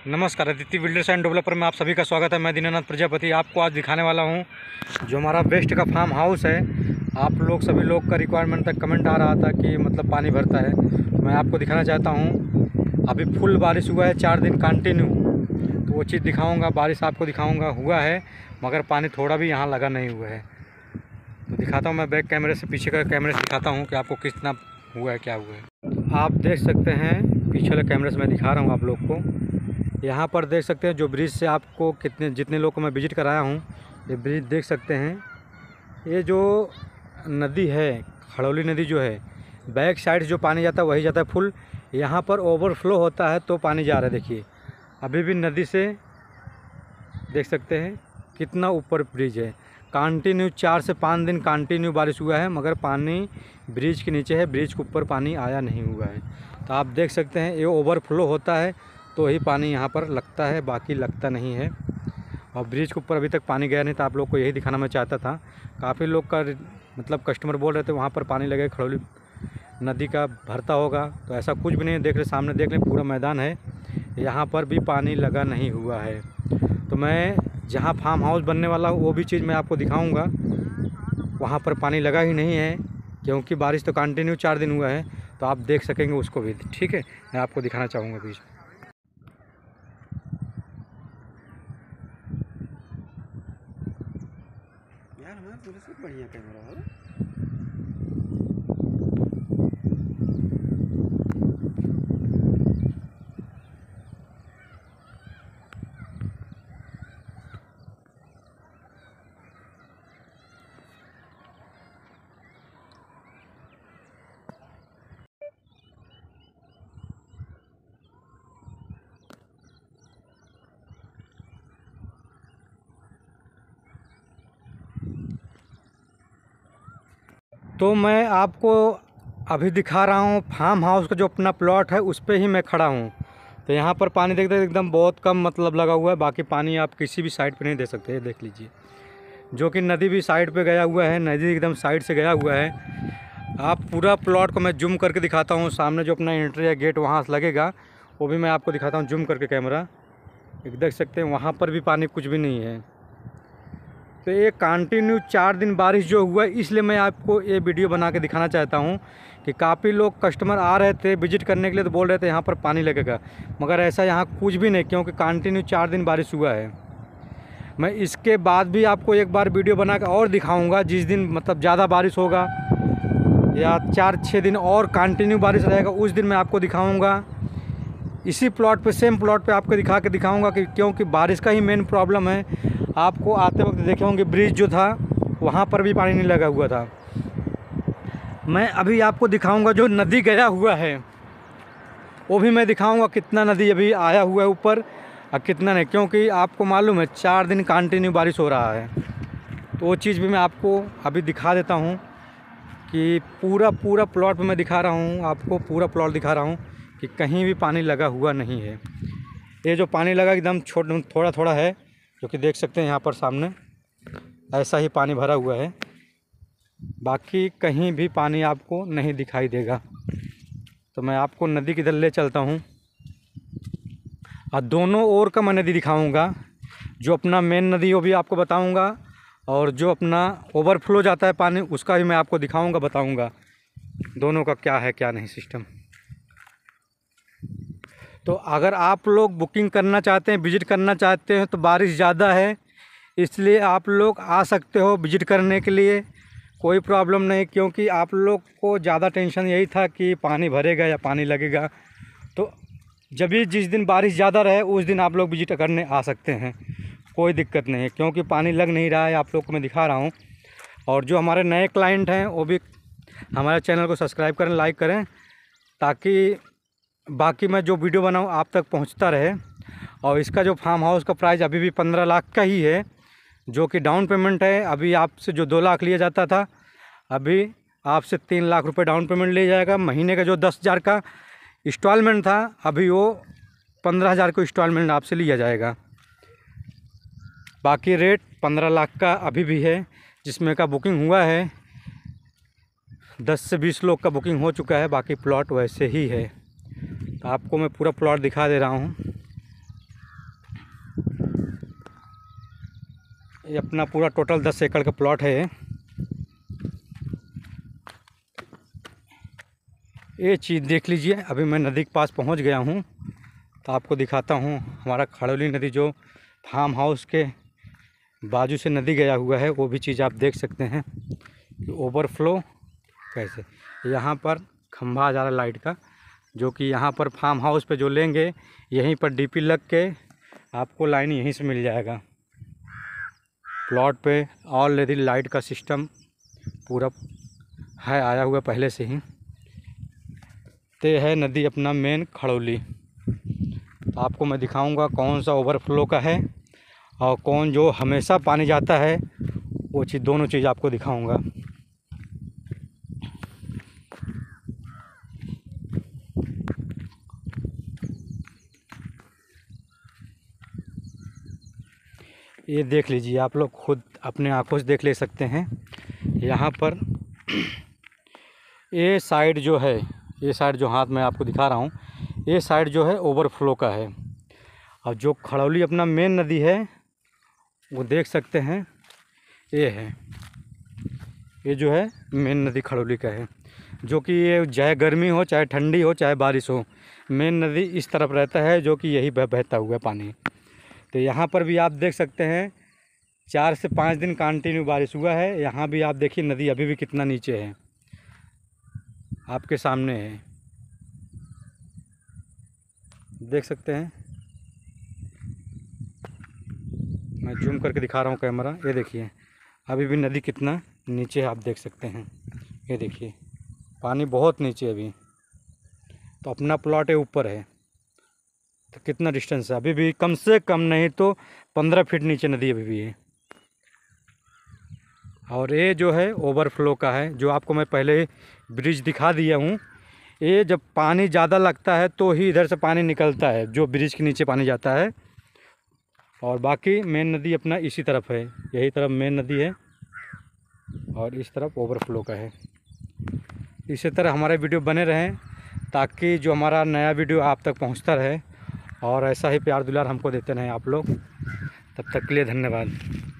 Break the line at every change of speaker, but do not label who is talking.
नमस्कार, Aditi builders end developer में आप सभी का स्वागत है। मैं दीनानाथ प्रजापति आपको आज दिखाने वाला हूं जो हमारा वेस्ट का फार्म हाउस है। आप लोग सभी लोग का रिक्वायरमेंट तक कमेंट आ रहा था कि मतलब पानी भरता है, तो मैं आपको दिखाना चाहता हूं। अभी फुल बारिश हुआ है 4 दिन कंटिन्यू, तो वो चीज़ दिखाऊँगा। बारिश आपको दिखाऊँगा हुआ है, मगर पानी थोड़ा भी यहाँ लगा नहीं हुआ है। तो दिखाता हूँ मैं बैक कैमरे से, पीछे का कैमरे से दिखाता हूँ कि आपको कितना हुआ है, क्या हुआ है। आप देख सकते हैं पीछे वाले कैमरे से मैं दिखा रहा हूँ आप लोग को। यहाँ पर देख सकते हैं जो ब्रिज से आपको जितने लोग को मैं विज़िट कराया हूँ, ये ब्रिज देख सकते हैं। ये जो नदी है, खड़ौली नदी जो है, बैक साइड जो पानी जाता है वही जाता है फुल। यहाँ पर ओवरफ्लो होता है तो पानी जा रहा है। देखिए अभी भी नदी से देख सकते हैं कितना ऊपर ब्रिज है। कंटिन्यू 4 से 5 दिन कंटिन्यू बारिश हुआ है, मगर पानी ब्रिज के नीचे है, ब्रिज के ऊपर पानी आया नहीं हुआ है। तो आप देख सकते हैं ये ओवरफ्लो होता है तो ही पानी यहाँ पर लगता है, बाकी लगता नहीं है। और ब्रिज के ऊपर अभी तक पानी गया नहीं, तो आप लोग को यही दिखाना मैं चाहता था। काफ़ी लोग का मतलब कस्टमर बोल रहे थे वहाँ पर पानी लगे, खड़ौली नदी का भरता होगा, तो ऐसा कुछ भी नहीं है। देख रहे सामने, देख लें पूरा मैदान है, यहाँ पर भी पानी लगा नहीं हुआ है। तो मैं जहाँ फार्म हाउस बनने वाला हूँ वो भी चीज़ मैं आपको दिखाऊँगा। वहाँ पर पानी लगा ही नहीं है क्योंकि बारिश तो कंटिन्यू 4 दिन हुआ है, तो आप देख सकेंगे उसको भी। ठीक है, मैं आपको दिखाना चाहूँगा बीच में।
यार हमारा पूरा सब बढ़िया कैमरा है।
तो मैं आपको अभी दिखा रहा हूँ फार्म हाउस का जो अपना प्लॉट है, उस पे ही मैं खड़ा हूँ। तो यहाँ पर पानी देखते एकदम बहुत कम मतलब लगा हुआ है, बाकी पानी आप किसी भी साइड पे नहीं दे सकते। देख लीजिए, जो कि नदी भी साइड पे गया हुआ है, नदी एकदम साइड से गया हुआ है। आप पूरा प्लॉट को मैं जूम करके दिखाता हूँ। सामने जो अपना एंट्री है गेट वहाँ से लगेगा, वो भी मैं आपको दिखाता हूँ जूम करके कैमरा। एक देख सकते हैं वहाँ पर भी पानी कुछ भी नहीं है। तो ये कंटिन्यू 4 दिन बारिश जो हुआ, इसलिए मैं आपको ये वीडियो बना के दिखाना चाहता हूँ कि काफ़ी लोग कस्टमर आ रहे थे विजिट करने के लिए, तो बोल रहे थे यहाँ पर पानी लगेगा, मगर ऐसा यहाँ कुछ भी नहीं, क्योंकि कंटिन्यू 4 दिन बारिश हुआ है। मैं इसके बाद भी आपको एक बार वीडियो बना के और दिखाऊँगा, जिस दिन मतलब ज़्यादा बारिश होगा या 4-6 दिन और कंटिन्यू बारिश रहेगा, उस दिन मैं आपको दिखाऊँगा। इसी प्लॉट पे, सेम प्लॉट पे आपको दिखाऊंगा कि क्योंकि बारिश का ही मेन प्रॉब्लम है। आपको आते वक्त देखे होंगे ब्रिज जो था वहाँ पर भी पानी नहीं लगा हुआ था। मैं अभी आपको दिखाऊंगा जो नदी गया हुआ है, वो भी मैं दिखाऊंगा कितना नदी अभी आया हुआ है ऊपर और कितना नहीं, क्योंकि आपको मालूम है 4 दिन कंटिन्यू बारिश हो रहा है। तो वो चीज़ भी मैं आपको अभी दिखा देता हूँ कि पूरा प्लॉट पर मैं दिखा रहा हूँ आपको, पूरा प्लॉट दिखा रहा हूँ कि कहीं भी पानी लगा हुआ नहीं है। ये जो पानी लगा एकदम थोड़ा थोड़ा है, जो कि देख सकते हैं यहाँ पर सामने ऐसा ही पानी भरा हुआ है, बाकी कहीं भी पानी आपको नहीं दिखाई देगा। तो मैं आपको नदी किधर ले चलता हूँ और दोनों ओर का मैं नदी दिखाऊँगा। जो अपना मेन नदी वो भी आपको बताऊँगा, और जो अपना ओवरफ्लो जाता है पानी उसका भी मैं आपको दिखाऊँगा, बताऊँगा दोनों का क्या है क्या नहीं सिस्टम। तो अगर आप लोग बुकिंग करना चाहते हैं, विज़िट करना चाहते हैं, तो बारिश ज़्यादा है इसलिए आप लोग आ सकते हो विज़िट करने के लिए, कोई प्रॉब्लम नहीं। क्योंकि आप लोग को ज़्यादा टेंशन यही था कि पानी भरेगा या पानी लगेगा, तो जब भी जिस दिन बारिश ज़्यादा रहे उस दिन आप लोग विज़िट करने आ सकते हैं, कोई दिक्कत नहीं है। क्योंकि पानी लग नहीं रहा है, आप लोग को मैं दिखा रहा हूँ। और जो हमारे नए क्लाइंट हैं वो भी हमारे चैनल को सब्सक्राइब करें, लाइक करें, ताकि बाकी मैं जो वीडियो बनाऊँ आप तक पहुंचता रहे। और इसका जो फार्म हाउस का प्राइस अभी भी 15 लाख का ही है, जो कि डाउन पेमेंट है। अभी आपसे जो 2 लाख लिया जाता था, अभी आपसे 3 लाख रुपए डाउन पेमेंट लिया जाएगा। महीने का जो 10,000 का इंस्टॉलमेंट था, अभी वो 15,000 को इंस्टॉलमेंट आपसे लिया जाएगा। बाकी रेट 15 लाख का अभी भी है, जिसमें का बुकिंग हुआ है 10 से 20 लोग का बुकिंग हो चुका है, बाकी प्लॉट वैसे ही है। तो आपको मैं पूरा प्लॉट दिखा दे रहा हूँ। ये अपना पूरा टोटल 10 एकड़ का प्लॉट है। ये चीज़ देख लीजिए। अभी मैं नदी के पास पहुंच गया हूं, तो आपको दिखाता हूं हमारा खड़ौली नदी जो फार्म हाउस के बाजू से नदी गया हुआ है, वो भी चीज़ आप देख सकते हैं कि ओवरफ्लो कैसे। यहाँ पर खंभा आ जा रहा है लाइट का, जो कि यहाँ पर फार्म हाउस पे जो लेंगे यहीं पर डीपी लग के आपको लाइन यहीं से मिल जाएगा। प्लॉट पे ऑलरेडी लाइट का सिस्टम पूरा है, आया हुआ पहले से ही। ते है नदी अपना मेन खड़ौली। आपको मैं दिखाऊंगा कौन सा ओवरफ्लो का है और कौन जो हमेशा पानी जाता है, वो चीज़ दोनों चीज़ आपको दिखाऊंगा। ये देख लीजिए, आप लोग खुद अपने आंखों से देख ले सकते हैं। यहाँ पर ये साइड जो है, ये साइड जो हाथ में आपको दिखा रहा हूँ, ये साइड जो है ओवरफ्लो का है। और जो खड़ौली अपना मेन नदी है वो देख सकते हैं, ये है, ये जो है मेन नदी खड़ौली का है। जो कि ये चाहे गर्मी हो, चाहे ठंडी हो, चाहे बारिश हो, मेन नदी इस तरफ रहता है, जो कि यही बहता हुआ पानी। तो यहाँ पर भी आप देख सकते हैं 4 से 5 दिन कंटिन्यू बारिश हुआ है। यहाँ भी आप देखिए नदी अभी भी कितना नीचे है, आपके सामने है, देख सकते हैं। मैं जूम करके दिखा रहा हूँ कैमरा, ये देखिए अभी भी नदी कितना नीचे है, आप देख सकते हैं। ये देखिए पानी बहुत नीचे है अभी। तो अपना प्लॉट है ऊपर है, तो कितना डिस्टेंस है, अभी भी कम से कम नहीं तो 15 फीट नीचे नदी अभी भी है। और ये जो है ओवरफ्लो का है, जो आपको मैं पहले ब्रिज दिखा दिया हूँ। ये जब पानी ज़्यादा लगता है तो ही इधर से पानी निकलता है, जो ब्रिज के नीचे पानी जाता है। और बाकी मेन नदी अपना इसी तरफ है, यही तरफ मेन नदी है और इस तरफ ओवरफ्लो का है। इसी तरह हमारे वीडियो बने रहें, ताकि जो हमारा नया वीडियो आप तक पहुंचता रहे, और ऐसा ही प्यार दुलार हमको देते रहें आप लोग। तब तक के लिए धन्यवाद।